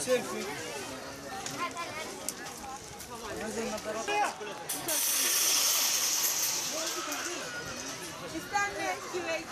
Selfie. İstenmeyen güveç.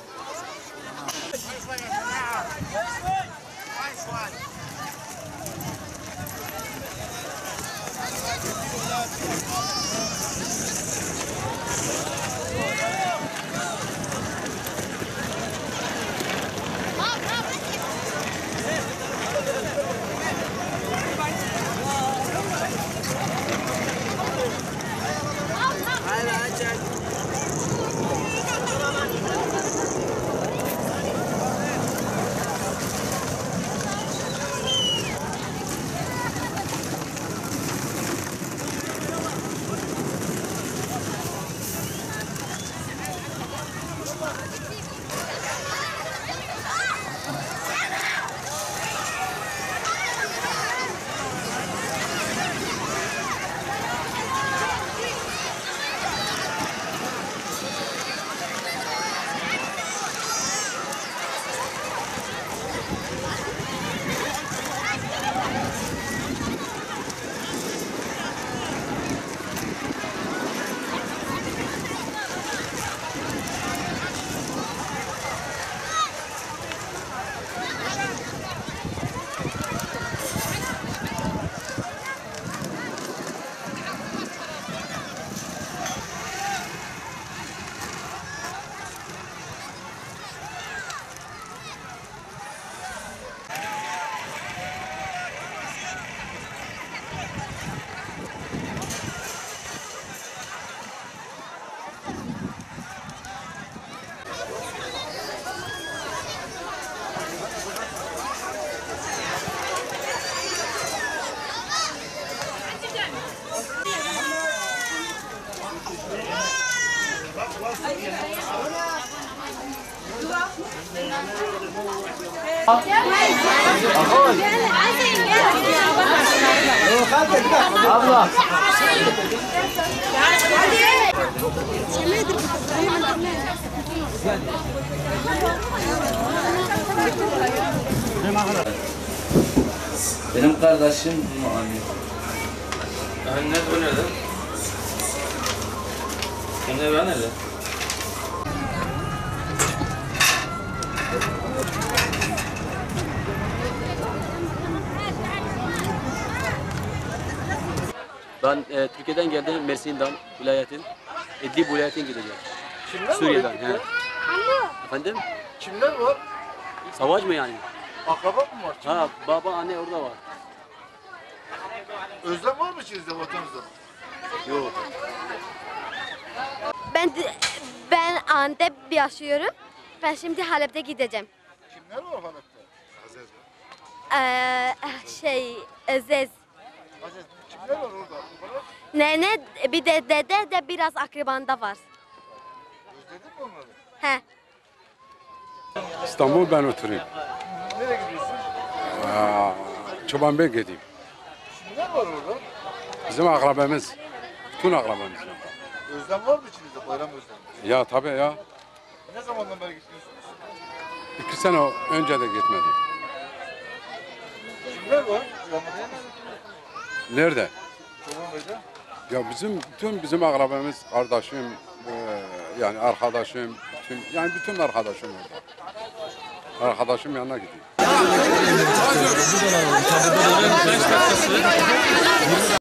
Abla. Benim kardeşim anne. Anne o nerede? Anne ben nerede? Ben Türkiye'den geldim, Mersin'den, vilayetin. İdlib vilayetin gideceğim. Kimler Suriye'den. var? He. Efendim? Kimler var? Savaş mı yani? Akraba mı var? Ha, baba, anne orada var. Özlem var mı içinizde vatanınızda? Yok. Ben Antep yaşıyorum. Ben şimdi Halep'te gideceğim. Kimler var Halep'te? Aziz Aziz. Aziz. Kimler var orada? Nene bir de dede de biraz akrabanda var. Özledin mi onları? He. İstanbul ben oturayım. Nereye gidiyorsun? Çobanbey gideyim. Kimler var orada? Bizim akrabamız. Bütün akrabamız. Özlem var mı içinizde? Bayram özlemi. Ya tabii ya. Ne zamandan beri gidiyorsunuz? 2 sene önce de gitmedim. Kimler var? Rahmetli misin? Nerede? Çobanbey'de. Ya bizim akrabamız, kardeşim, yani arkadaşım, bütün arkadaşım orada. Arkadaşım yanına gidiyor.